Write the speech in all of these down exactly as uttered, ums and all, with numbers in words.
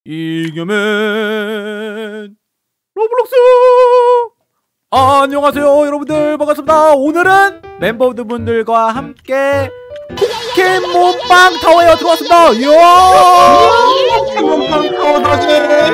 이겨맨 로블록스. 안녕하세요 여러분들, 반갑습니다. 오늘은 멤버분들과 함께 포켓몬빵 타워에 들어왔습니다. 이야, 포켓몬빵 타워 다시.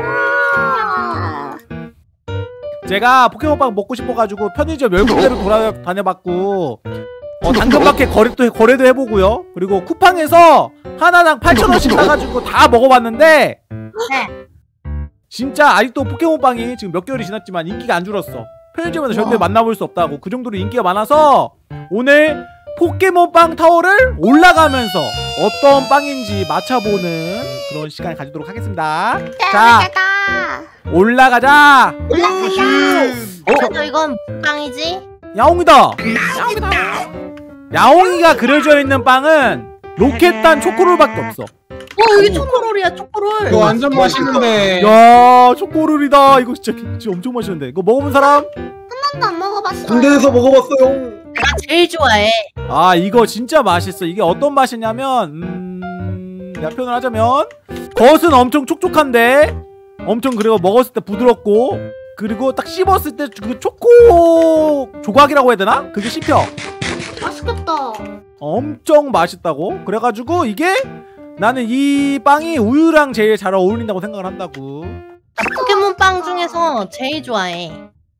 제가 포켓몬빵 먹고 싶어가지고 편의점 열 군데를 돌아다녀봤고, 어, 당근마켓 거래도, 거래도 해보고요. 그리고 쿠팡에서 하나당 팔천 원씩 사가지고 다 먹어봤는데, 네. 진짜 아직도 포켓몬빵이 지금 몇 개월이 지났지만 인기가 안 줄었어. 편의점에서 절대 만나볼 수 없다고. 그 정도로 인기가 많아서 오늘 포켓몬빵 타워를 올라가면서 어떤 빵인지 맞춰보는 그런 시간을 가지도록 하겠습니다. 자, 올라가자. 올라가자. 어? 저 이건 무슨 빵이지? 야옹이다. 야옹이다. 야옹이가 그려져 있는 빵은 로켓단 초코롤밖에 없어. 어, 여기 초코롤이야, 초코롤. 이거 완전 맛있는데. 야, 초코롤이다. 이거 진짜, 진짜 엄청 맛있는데. 이거 먹어본 사람? 한 번도 안 먹어봤어. 군대에서 먹어봤어요. 내가 제일 좋아해. 아, 이거 진짜 맛있어. 이게 어떤 맛이냐면, 음... 내가 표현을 하자면, 겉은 엄청 촉촉한데 엄청, 그리고 먹었을 때 부드럽고, 그리고 딱 씹었을 때 그 초코 조각이라고 해야 되나? 그게 씹혀. 맛있겠다. 엄청 맛있다고. 그래가지고 이게 나는 이 빵이 우유랑 제일 잘 어울린다고 생각을 한다고. 나 포켓몬 빵 중에서 제일 좋아해.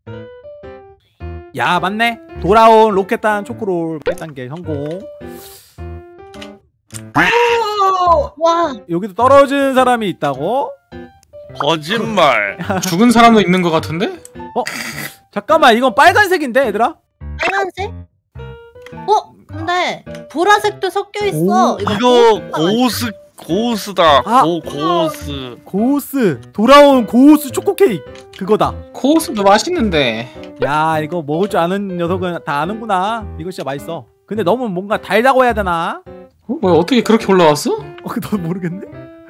야, 맞네. 돌아온 로켓단 초코롤 백 단계 성공. 와, 여기도 떨어진 사람이 있다고? 거짓말. 죽은 사람도 있는 것 같은데? 어? 잠깐만, 이건 빨간색인데 얘들아? 빨간색? 어? 근데 보라색도 섞여 있어. 오, 이거 고스 고스다. 아. 고 고스. 고스. 돌아온 고스 초코 케이크 그거다. 코스도 맛있는데. 야, 이거 먹을 줄 아는 녀석은 다 아는구나. 이거 진짜 맛있어. 근데 너무 뭔가 달다고 해야 되나? 어? 뭐야, 어떻게 그렇게 올라왔어? 어, 너 모르겠네?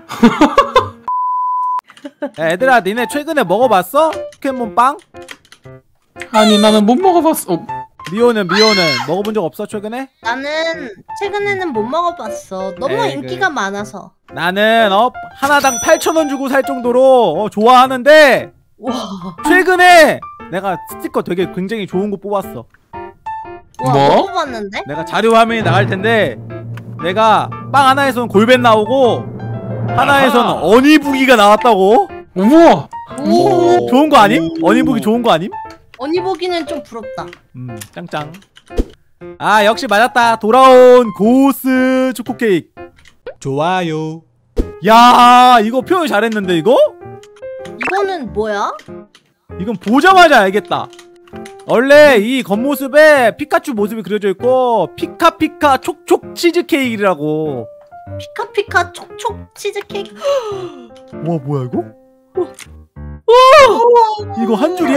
야, 얘들아, 니네 최근에 먹어봤어? 포켓몬 빵? 아니, 나는 못 먹어봤어. 어. 미호는 미호는 먹어본 적 없어 최근에? 나는 최근에는 못 먹어봤어. 너무 에이, 인기가 그... 많아서. 나는 어 하나당 팔천 원 주고 살 정도로 어, 좋아하는데, 와. 최근에 내가 스티커 되게 굉장히 좋은 거 뽑았어. 와, 뭐? 못 뽑았는데? 내가 자료 화면이 나갈 텐데, 내가 빵 하나에서는 골벤 나오고 하나에서는 아하. 어니부기가 나왔다고? 우와. 오. 좋은 거 아님? 어니부기 좋은 거 아님? 언니 보기는 좀 부럽다. 음, 짱짱. 아, 역시 맞았다. 돌아온 고스 초코 케이크. 좋아요. 야, 이거 표현 잘했는데 이거? 이거는 뭐야? 이건 보자마자 알겠다. 원래 이 겉모습에 피카츄 모습이 그려져 있고, 피카피카 촉촉 치즈 케이크라고. 피카피카 촉촉 치즈케이크. 와, 뭐야 이거? 이거 한 줄이야?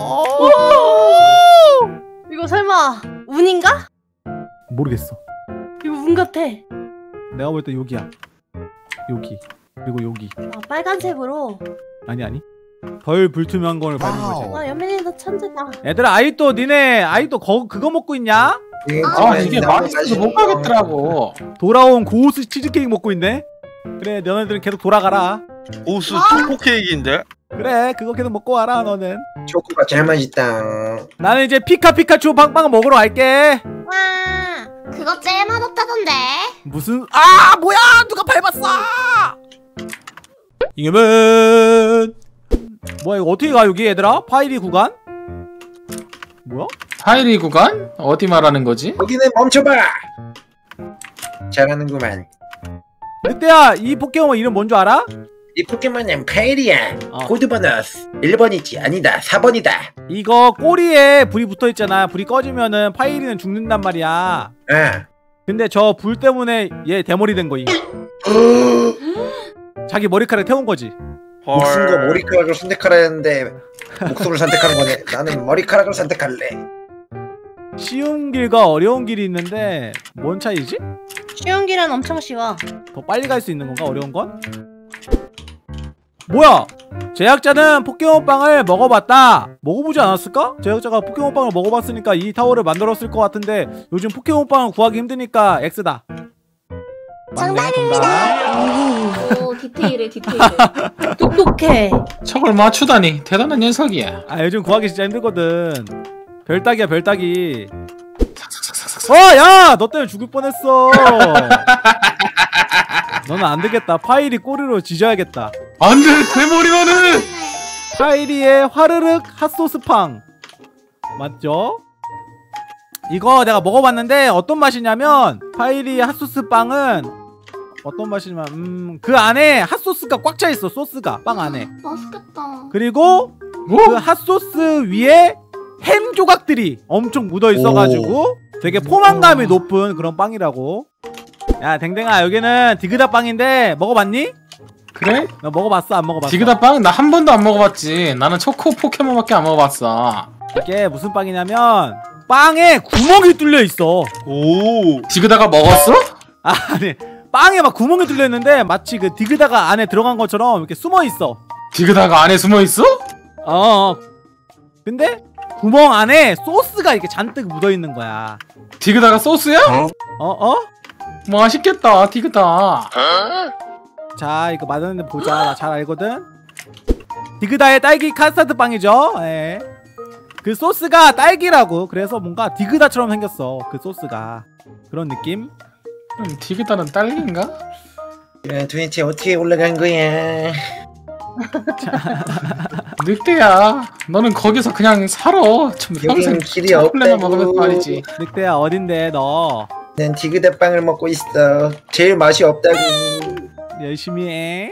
이거 설마 운인가? 모르겠어. 이거 운 같아. 내가 볼 때 여기야. 여기. 그리고 여기. 아, 빨간색으로. 아니 아니. 덜 불투명한 걸 밟은 거지. 아, 연민이 너 천재다. 얘들아, 아이또 니네 아이또 거, 그거 먹고 있냐? 아, 이게 맛있어서 못 가겠더라고. 돌아온 고스 치즈케이크 먹고 있네? 그래, 너네들은 계속 돌아가라. 고스 초코 케이크인데? 그래, 그거 계속 먹고 와라 너는. 초코가 제일 맛있다. 나는 이제 피카피카츄 빵빵 먹으러 갈게. 와, 그거 제일 맛없다던데. 무슨, 아, 뭐야, 누가 밟았어. 이겨면. 뭐야, 이거 어떻게 가 여기 얘들아? 파이리 구간? 뭐야? 파이리 구간? 어디 말하는 거지? 거기는 멈춰봐. 잘하는구만. 늑대야, 이 포켓몬 이름 뭔 줄 알아? 이 포켓몬은 파이리야. 어. 코드 번호 일 번이지. 아니다, 사 번이다. 이거 꼬리에 불이 붙어있잖아. 불이 꺼지면은 파이리는 죽는단 말이야. 아. 근데 저 불 때문에 얘 대머리 된 거임. 자기 머리카락 태운 거지. 목숨과 머리카락을 선택하라 했는데 목숨을 선택하는 거네. 나는 머리카락을 선택할래. 쉬운 길과 어려운 길이 있는데 뭔 차이지? 쉬운 길은 엄청 쉬워. 더 빨리 갈 수 있는 건가? 어려운 건? 뭐야! 제작자는 포켓몬빵을 먹어봤다. 먹어보지 않았을까? 제작자가 포켓몬빵을 먹어봤으니까 이 타워를 만들었을 것 같은데, 요즘 포켓몬빵을 구하기 힘드니까 X다. 맞네, 정답. 오, 디테일해 디테일해. 똑똑해. 저걸 맞추다니 대단한 녀석이야. 아 요즘 구하기 진짜 힘들거든. 별따기야 별따기. 어, 야! 너 때문에 죽을 뻔했어. 너는 안 되겠다. 파이리 꼬리로 지져야겠다. 안 돼! 대머리만은! 파이리의 화르륵 핫소스팡. 맞죠? 이거 내가 먹어봤는데 어떤 맛이냐면 파이리의 핫소스빵은 어떤 맛이냐면 음, 그 안에 핫소스가 꽉 차있어. 소스가 빵 안에. 맛있겠다. 그리고 그 핫소스 위에 햄 조각들이 엄청 묻어있어가지고 되게 포만감이 높은 그런 빵이라고. 야 댕댕아 여기는 디그다 빵인데 먹어봤니? 그래? 너 먹어봤어? 안 먹어봤어? 디그다 빵? 나 한 번도 안 먹어봤지. 나는 초코 포켓몬밖에 안 먹어봤어. 이게 무슨 빵이냐면 빵에 구멍이 뚫려 있어. 오. 디그다가 먹었어? 아, 아니 빵에 막 구멍이 뚫려 있는데 마치 그 디그다가 안에 들어간 것처럼 이렇게 숨어 있어. 디그다가 안에 숨어 있어? 어. 근데 구멍 안에 소스가 이렇게 잔뜩 묻어 있는 거야. 디그다가 소스야? 어 어? 맛있겠다 디그다. 자 이거 맛있는데 보자. 나 잘 알거든. 디그다의 딸기 카스타드 빵이죠. 예. 그 소스가 딸기라고. 그래서 뭔가 디그다처럼 생겼어. 그 소스가 그런 느낌. 그럼 디그다는 딸기인가? 야, 도대체 어떻게 올라간 거야? 늑대야 너는 거기서 그냥 살아. 좀 평생 여긴 길이 초콜릿만 없다고. 먹으면서 말이지. 늑대야 어딘데 너? 난 디그다 빵을 먹고 있어. 제일 맛이 없다고. 열심히 해.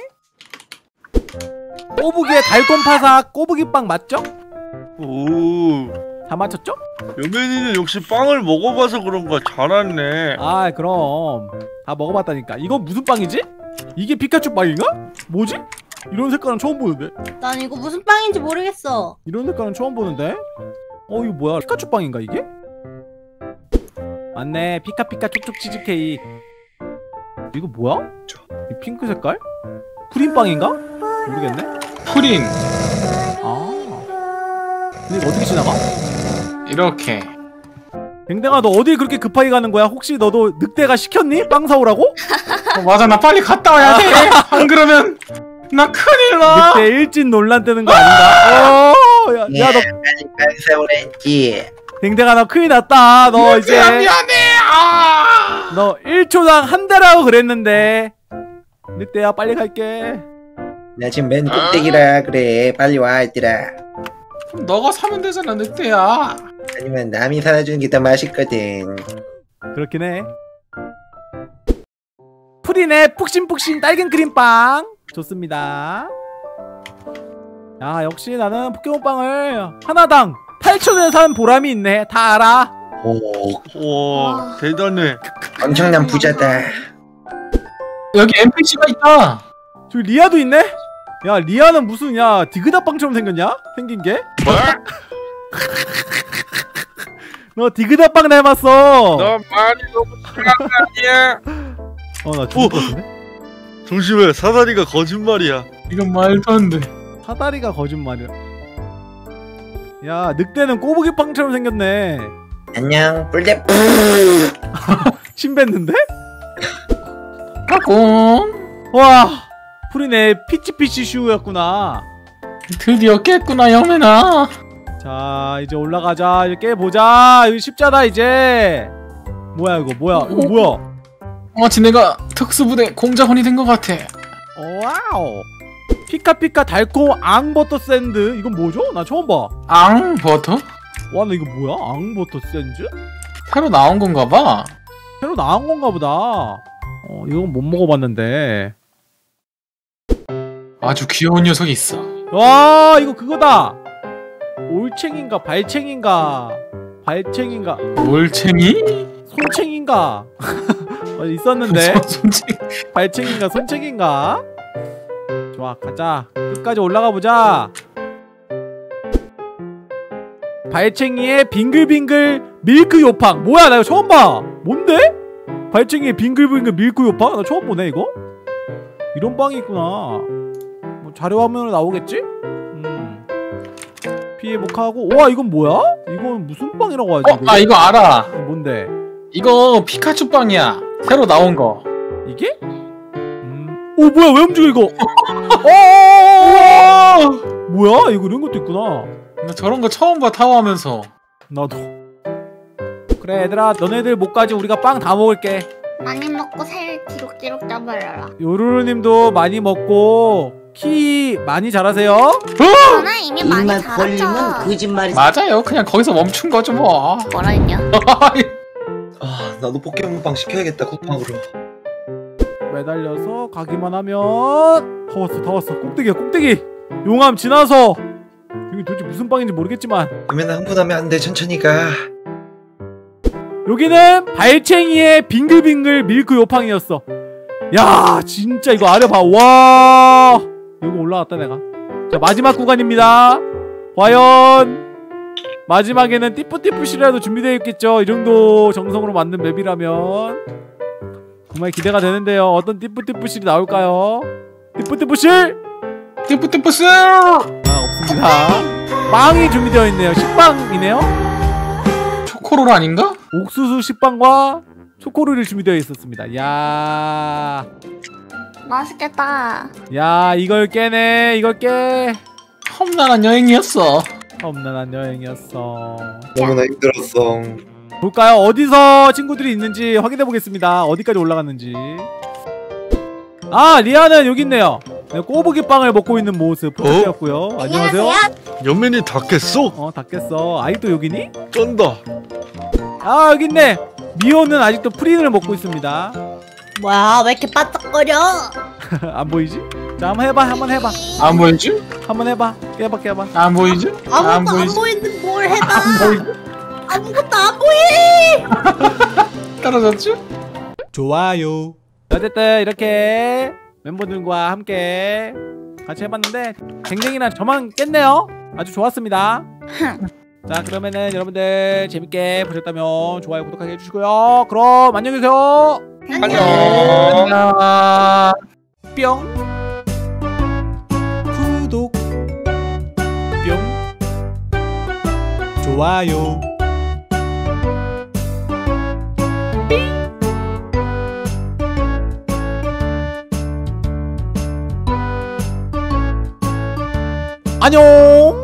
꼬부기의 달콤 파삭 꼬부기빵 맞죠? 오. 다 맞췄죠? 여맨이는 역시 빵을 먹어봐서 그런가 잘하네. 아 그럼 다 먹어봤다니까. 이건 무슨 빵이지? 이게 피카츄 빵인가? 뭐지? 이런 색깔은 처음 보는데. 난 이거 무슨 빵인지 모르겠어. 이런 색깔은 처음 보는데. 어 이거 뭐야? 피카츄 빵인가 이게? 맞네. 피카피카 촉촉 치즈케이크. 이거 뭐야? 이 핑크 색깔? 프린빵인가? 모르겠네. 프린 아 근데 이거 어떻게 지나가? 이렇게. 댕댕아 너 어딜 그렇게 급하게 가는 거야? 혹시 너도 늑대가 시켰니? 빵 사오라고? 어, 맞아 나 빨리 갔다 와야 돼. 안 그러면 나 큰일 나. 늑대 일진 논란 뜨는 거 아닌가? 어, 야, 야, 너 빨리 빵사 오랬지. 댕댕아 너 큰일 났다. 너 이제 늑대야, 미안해. 아! 너 일 초당 한 대라고 그랬는데. 늑대야 빨리 갈게. 나 지금 맨 꼭대기라 그래. 빨리 와 얘들아. 그럼 너가 사면 되잖아 늑대야. 아니면 남이 사주는 게 더 맛있거든. 그렇긴 해. 프린의 푹신푹신 딸긴 크림빵 좋습니다. 야 역시 나는 포켓몬빵을 하나당 팔천 원에 사는 보람이 있네. 다 알아. 오, 와 대단해. 엄청난 부자다. 여기 엔피씨가 있다. 저기 리아도 있네? 야 리아는 무슨 야 디그다빵처럼 생겼냐? 생긴 게? 너 디그다빵 닮았어. 너 말이 너무 심한 거 아니야? 어나 죽을 것 같은데? 조심해. 사다리가 거짓말이야. 이건 말도 안 돼. 사다리가 거짓말이야. 야 늑대는 꼬부기빵처럼 생겼네. 안녕 뿔대. 침 뱉는데? 까꿍. 와 프린의 피치피치 슈였구나. 드디어 깼구나 영맨아. 자 이제 올라가자. 이제 깨보자. 이거 쉽잖아 이제. 뭐야 이거 뭐야 이거 뭐야. 마치 내가 특수부대 공작원이 된 것 같아. 와우. 피카피카 달콤 앙버터 샌드. 이건 뭐죠? 나 처음 봐. 앙 버터? 와 나 이거 뭐야? 앙버터 샌드? 새로 나온 건가 봐. 새로 나온 건가 보다. 어 이건 못 먹어봤는데. 아주 귀여운 녀석이 있어. 와 이거 그거다. 올챙인가 발챙인가 발챙인가 올챙이? 손챙인가 어, 있었는데. 손챙이. 발챙인가 손챙인가. 좋아 가자. 끝까지 올라가 보자. 발챙이의 빙글빙글 밀크 요팡. 뭐야 나 이거 처음 봐. 뭔데? 발챙이의 빙글빙글 밀크 요팡? 나 처음 보네 이거. 이런 빵이 있구나. 뭐 자료 화면으로 나오겠지? 음. 피해복하고. 와 이건 뭐야? 이건 무슨 빵이라고 하지? 어? 아 이거 알아. 뭔데? 이거 피카츄 빵이야. 새로 나온 거. 이게? 음. 오 뭐야 왜 움직여 이거? 어 뭐야 이거 이런 것도 있구나. 나 저런 거 처음 봐 타워하면서. 나도. 그래 얘들아 너네들 목까지 우리가 빵 다 먹을게. 많이 먹고 살 기록기록 잡아라. 요루루님도 많이 먹고 키 많이 자라세요. 저는 이미 많이 입만 자랐죠. 벌리면 거짓말이. 맞아요. 그냥 거기서 멈춘 거죠 뭐. 뭐라 했냐? 아 나도 포켓몬빵 시켜야겠다 쿠팡으로. 매달려서 가기만 하면 다 왔어 다 왔어. 꼭대기야 꼭대기. 용암 지나서. 여기 도대체 무슨 빵인지 모르겠지만 그러면 흥분하면 안 돼. 천천히 가. 여기는 발챙이의 빙글빙글 밀크 요팡이었어. 야 진짜 이거 아래 봐. 와 여기 올라왔다 내가. 자 마지막 구간입니다. 과연 마지막에는 띠뿌띠뿌시라도 준비되어 있겠죠. 이 정도 정성으로 만든 맵이라면 정말 기대가 되는데요. 어떤 띠뿌띠뿌실이 나올까요? 띠뿌띠뿌실 띠뿌띠뿌스. 아 없습니다. 빵이 준비되어 있네요. 식빵이네요. 초코롤 아닌가? 옥수수 식빵과 초코롤이 준비되어 있었습니다. 야, 맛있겠다. 야 이걸 깨네. 이걸 깨. 험난한 여행이었어. 험난한 여행이었어. 너무나 힘들었어. 볼까요? 어디서 친구들이 있는지 확인해 보겠습니다. 어디까지 올라갔는지. 아 리아는 여기 있네요. 네, 꼬부기 빵을 먹고 있는 모습 보셨고요. 안녕하세요. 연면이 다 깼어? 어 다 깼어. 아직도 여기니? 쩐다. 아 여기 있네. 미호는 아직도 프린을 먹고 있습니다. 뭐야 왜 이렇게 바짝거려? 안 보이지? 자 한번 해봐. 한번 해봐. 안 보이지? 한번 해봐. 깨봐 깨봐. 안 보이지? 아무것도 안, 보이지? 보이는데 뭘 해봐? 안 보이지? 아무것도 안 보이. 떨어졌지? 좋아요. 어쨌든 이렇게 멤버들과 함께 같이 해봤는데 쟁쟁이랑 저만 깼네요. 아주 좋았습니다. 자 그러면은 여러분들 재밌게 보셨다면 좋아요 구독하게 해주시고요. 그럼 안녕히 계세요. 안녕. 안녕. 뿅 구독 뿅 좋아요 안녕.